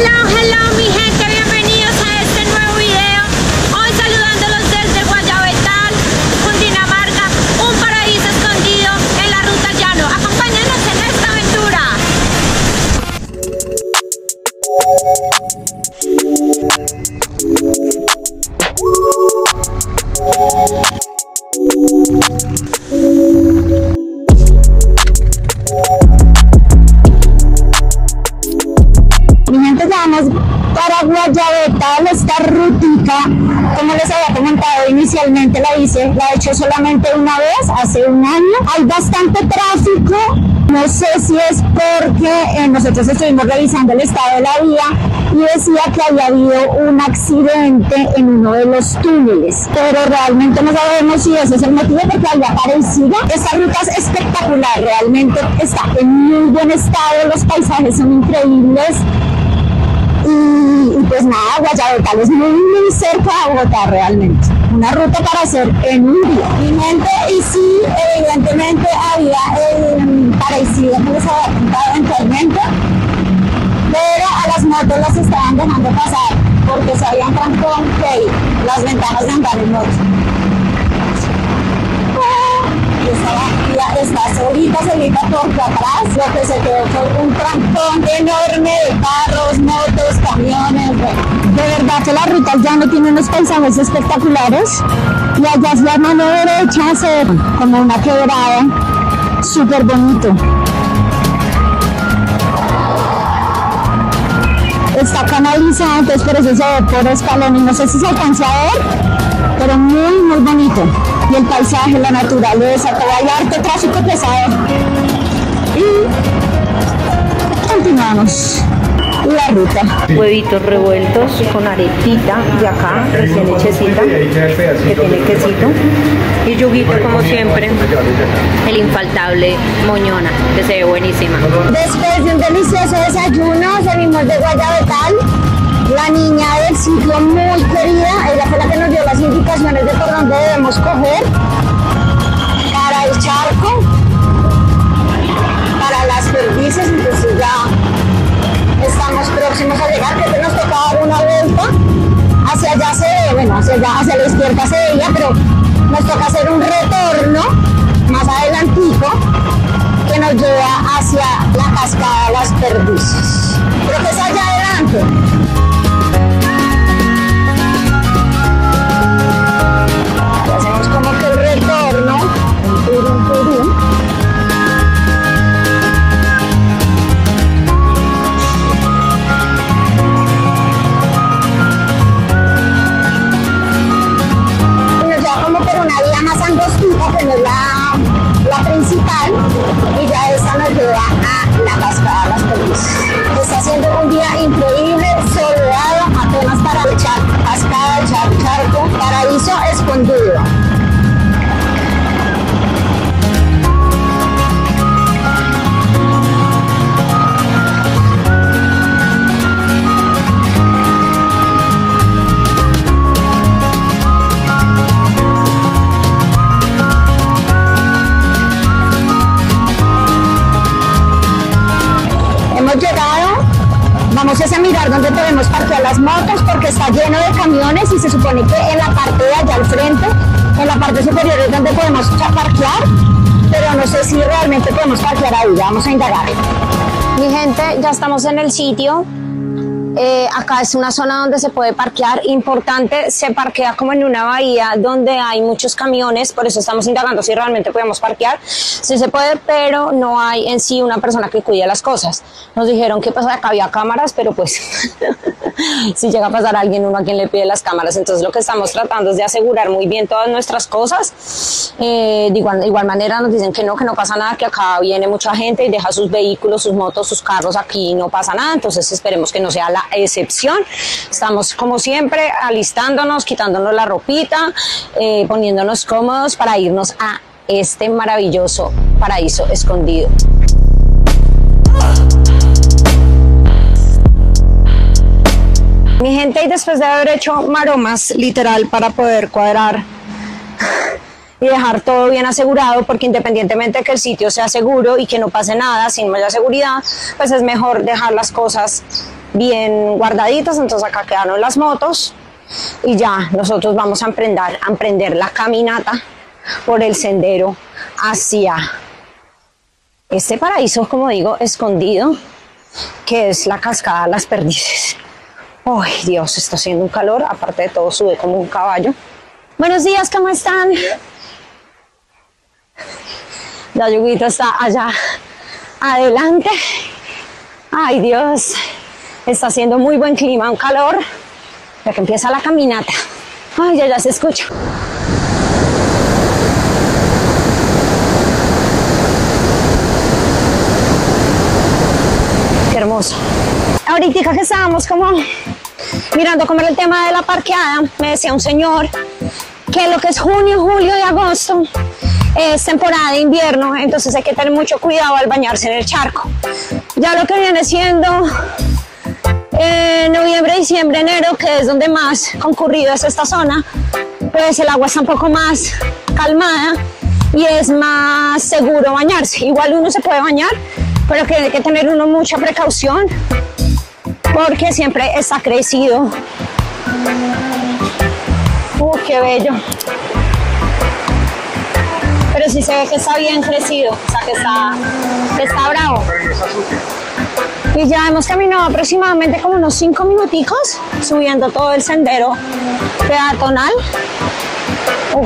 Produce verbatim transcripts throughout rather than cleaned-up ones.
Hello, hello mi gente, bienvenidos a este nuevo video. Hoy saludándolos desde Guayabetal, Cundinamarca, un paraíso escondido en la ruta llano. Acompáñenos en esta aventura. Mi gente, ya vamos para Guayabetal. Esta rutica, como les había comentado inicialmente, la hice, la he hecho solamente una vez, hace un año. Hay bastante tráfico, no sé si es porque eh, nosotros estuvimos revisando el estado de la vía y decía que había habido un accidente en uno de los túneles, pero realmente no sabemos si ese es el motivo, porque había parecido. Esta ruta es espectacular, realmente está en muy buen estado, los paisajes son increíbles. Y, y pues nada, Guayabetal es muy, muy cerca de Bogotá realmente. Una ruta para hacer en un día. Mi gente, y sí, evidentemente había el parecido que les había contado eventualmente, pero a las motos las estaban dejando pasar porque se habían trancón que las ventanas de andar en moto. Está solita, solita porque atrás lo que se quedó fue un trancón enorme de carros, motos, camiones. Bueno, de verdad que la ruta ya no tiene unos paisajes espectaculares, y allá hacia la mano derecha se ve como una quebrada, súper bonito. Está canalizado, entonces por eso se ve por escalón y no sé si se alcanza a ver, pero muy muy bonito. Y el paisaje, la naturaleza, todo, hay harto tráfico pesado. Y continuamos la ruta. Huevitos revueltos con arepita de acá, recién hechecita, que tiene quesito. Y yuguito, como siempre, el infaltable moñona, que se ve buenísima. Después de un delicioso desayuno, salimos de Guayabetal. La niña del sitio, muy querida, ella fue la que nos dio las indicaciones de por dónde debemos coger para el charco, para las perdices. Entonces ya estamos próximos a llegar, creo que nos toca dar una vuelta hacia allá, se ve, bueno, hacia allá, hacia la izquierda se veía, pero nos toca hacer un retorno más adelantico que nos lleva hacia la cascada de las perdices. Creo que es allá adelante. Como que el retorno, turum, turum. Y nos lleva como por una vía más angostita, que no es la, la principal, y ya esta nos lleva a la cascada de las perdices. Está haciendo un día increíble, soleado, apenas para el charco, cascada, charco, charco, paraíso escondido. Llegado, vamos a mirar dónde podemos parquear las motos, porque está lleno de camiones y se supone que en la parte de allá al frente, en la parte superior, es donde podemos parquear, pero no sé si realmente podemos parquear ahí. Vamos a indagar. Mi gente, ya estamos en el sitio. Eh, acá es una zona donde se puede parquear. Importante, se parquea como en una bahía donde hay muchos camiones, por eso estamos indagando si realmente podemos parquear. Sí se puede, pero no hay en sí una persona que cuide las cosas. Nos dijeron que pues acá había cámaras, pero pues si llega a pasar alguien, uno a quien le pide las cámaras. Entonces lo que estamos tratando es de asegurar muy bien todas nuestras cosas. Eh, de igual, de igual manera nos dicen que no, que no pasa nada, que acá viene mucha gente y deja sus vehículos, sus motos, sus carros aquí y no pasa nada. Entonces esperemos que no sea la excepción. Estamos como siempre alistándonos, quitándonos la ropita, eh, poniéndonos cómodos para irnos a este maravilloso paraíso escondido. Mi gente, y después de haber hecho maromas literal para poder cuadrar y dejar todo bien asegurado, porque independientemente de que el sitio sea seguro y que no pase nada sin mayor seguridad, pues es mejor dejar las cosas bien guardaditas, entonces acá quedaron las motos y ya nosotros vamos a emprender, a emprender la caminata por el sendero hacia este paraíso, como digo, escondido, que es la cascada Las Perdices. ¡Ay, Dios! Está haciendo un calor, aparte de todo sube como un caballo. Buenos días, ¿cómo están? La yuguita está allá adelante. ¡Ay, Dios! Está haciendo muy buen clima, un calor, ya que empieza la caminata. ¡Ay, ya, ya se escucha! ¡Qué hermoso! Ahorita que estábamos como mirando cómo era el tema de la parqueada, me decía un señor que lo que es junio, julio y agosto es temporada de invierno, entonces hay que tener mucho cuidado al bañarse en el charco. Ya lo que viene siendo eh, noviembre, diciembre, enero, que es donde más concurrido es esta zona, pues el agua está un poco más calmada y es más seguro bañarse. Igual uno se puede bañar, pero que hay que tener uno mucha precaución porque siempre está crecido. ¡Uh, qué bello! Pero sí se ve que está bien crecido, o sea que está, que está bravo. Y ya hemos caminado aproximadamente como unos cinco minuticos subiendo todo el sendero peatonal. Uh.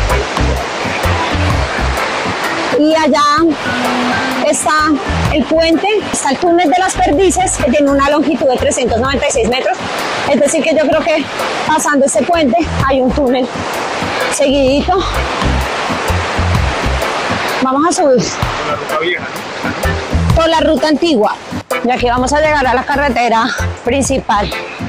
Y allá está el puente, está el túnel de Las Perdices, que tiene una longitud de trescientos noventa y seis metros. Es decir, que yo creo que pasando este puente hay un túnel seguidito. Vamos a subir. Por la ruta vieja, ¿no? Por la ruta antigua. Y aquí vamos a llegar a la carretera principal.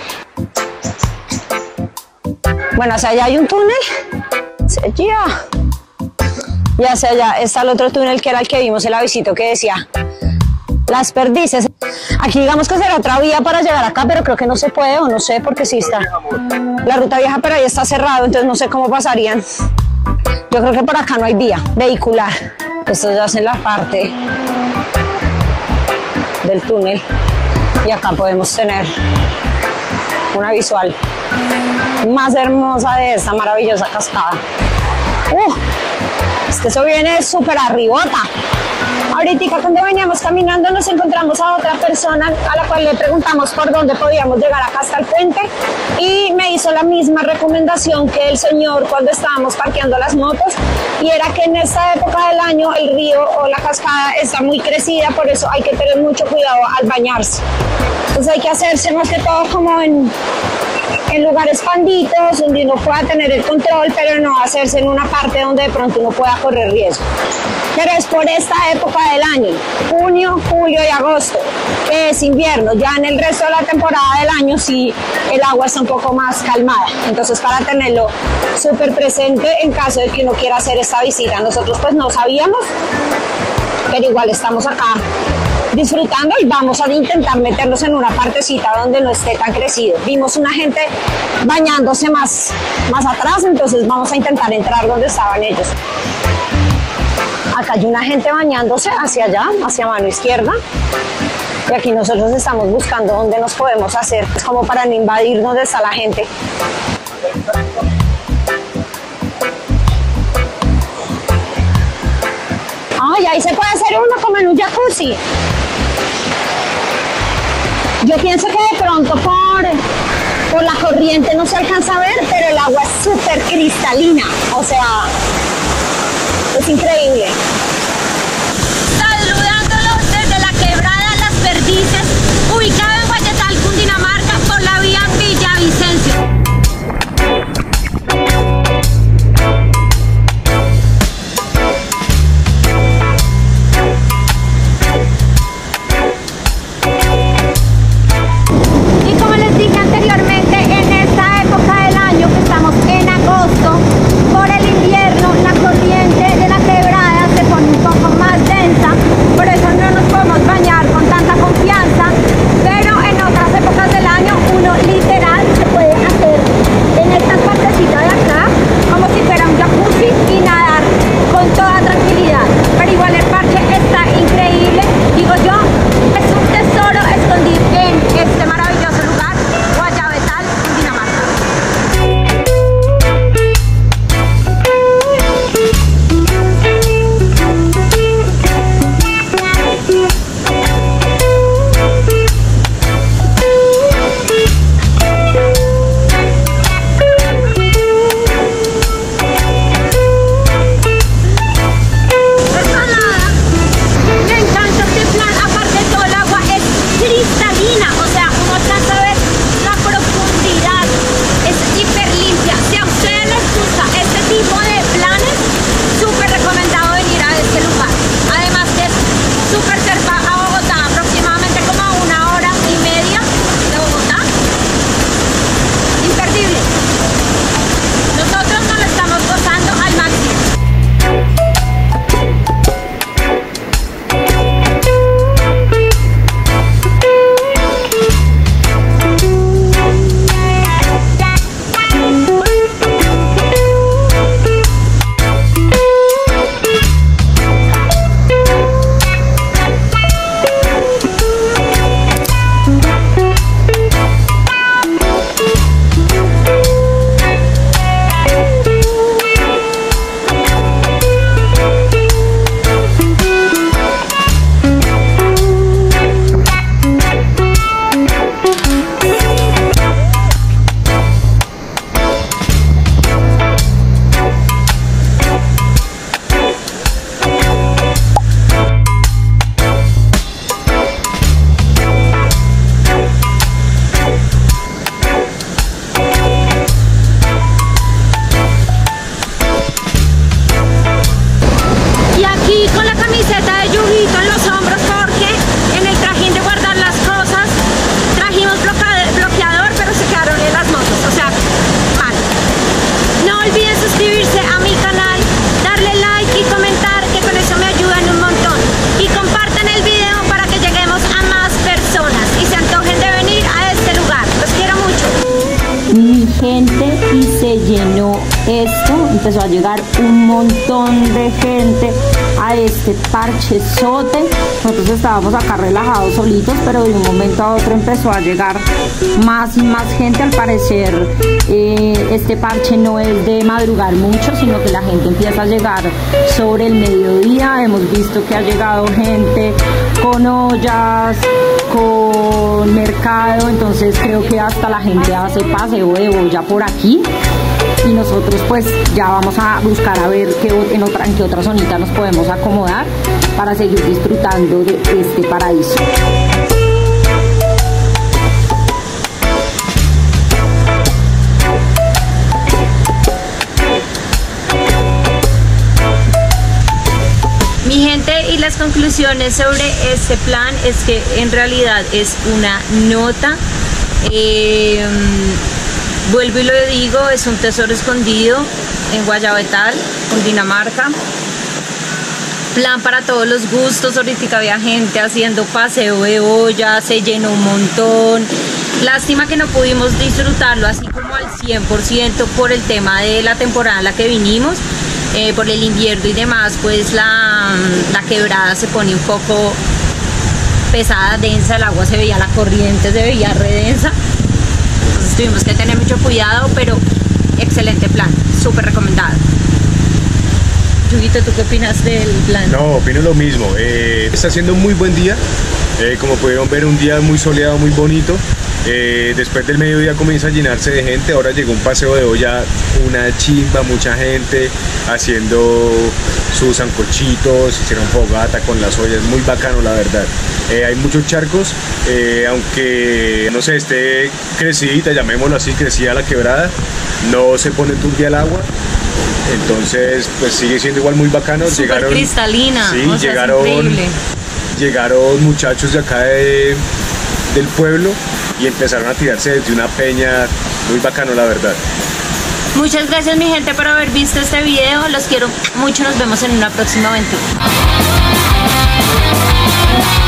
Bueno, hacia allá hay un túnel. Hacia allá. Y hacia allá está el otro túnel que era el que vimos el avisito que decía Las Perdices. Aquí digamos que será otra vía para llegar acá, pero creo que no se puede, o no sé, porque sí está la ruta vieja, pero ahí está cerrado, entonces no sé cómo pasarían. Yo creo que por acá no hay vía vehicular. Esto ya es en la parte del túnel y acá podemos tener una visual más hermosa de esta maravillosa cascada. Uh, es que eso viene súper arribota. Ahorita cuando veníamos caminando nos encontramos a otra persona a la cual le preguntamos por dónde podíamos llegar acá hasta el puente y me hizo la misma recomendación que el señor cuando estábamos parqueando las motos, y era que en esta época del año el río o la cascada está muy crecida, por eso hay que tener mucho cuidado al bañarse. Entonces hay que hacerse más que todo como en, en lugares panditos donde uno pueda tener el control, pero no hacerse en una parte donde de pronto uno pueda correr riesgo. Pero es por esta época del año, junio, julio y agosto, que es invierno. Ya en el resto de la temporada del año sí el agua está un poco más calmada. Entonces para tenerlo súper presente en caso de que uno quiera hacer esta visita. Nosotros pues no sabíamos, pero igual estamos acá disfrutando y vamos a intentar meternos en una partecita donde no esté tan crecido. Vimos una gente bañándose más, más atrás, entonces vamos a intentar entrar donde estaban ellos. Acá hay una gente bañándose hacia allá, hacia mano izquierda. Y aquí nosotros estamos buscando dónde nos podemos hacer, es como para no invadir donde está la gente. Ay, ahí se puede hacer uno como en un jacuzzi. Yo pienso que de pronto por, por la corriente no se alcanza a ver, pero el agua es súper cristalina, o sea, es increíble. Saludándolos desde la quebrada Las Perdices, ubicada en Guayetal, Cundinamarca, por la vía Villavicencio. Y como les dije anteriormente, en esta época del año que estamos en agosto, por el invierno, la corriente de la quebrada se pone un llenó esto, empezó a llegar un montón de gente a este parchezote. Nosotros estábamos acá relajados solitos, pero de un momento a otro empezó a llegar más y más gente. Al parecer eh, este parche no es de madrugar mucho, sino que la gente empieza a llegar sobre el mediodía. Hemos visto que ha llegado gente con ollas, con mercado, entonces creo que hasta la gente hace paseo de olla por aquí. Y nosotros pues ya vamos a buscar a ver qué, en, otra, en qué otra zonita nos podemos acomodar para seguir disfrutando de este paraíso. Mi gente, y las conclusiones sobre este plan es que en realidad es una nota. Eh, vuelvo y lo digo, es un tesoro escondido en Guayabetal, Cundinamarca. Plan para todos los gustos. Ahorita había gente haciendo paseo de olla, se llenó un montón. Lástima que no pudimos disfrutarlo así como al cien por ciento por el tema de la temporada en la que vinimos. Eh, por el invierno y demás, pues la, la quebrada se pone un poco pesada, densa, el agua se veía, la corriente se veía re densa, entonces tuvimos que tener mucho cuidado, pero excelente plan, súper recomendado. Yuguito, ¿tú qué opinas del plan? No, opino lo mismo. Eh, está haciendo un muy buen día, eh, como pudieron ver, un día muy soleado, muy bonito. Eh, después del mediodía comienza a llenarse de gente. Ahora llegó un paseo de olla, una chimba, mucha gente haciendo sus sancochitos, hicieron fogata con las ollas, muy bacano la verdad. Eh, hay muchos charcos, eh, aunque no sé, esté crecidita, llamémoslo así, crecida la quebrada, no se pone turbia el agua. Entonces pues sigue siendo igual muy bacano. Súper llegaron, cristalina, sí, o sea, llegaron, es increíble. Llegaron muchachos de acá de, del pueblo y empezaron a tirarse desde una peña, muy bacano la verdad. Muchas gracias mi gente por haber visto este video, los quiero mucho, nos vemos en una próxima aventura.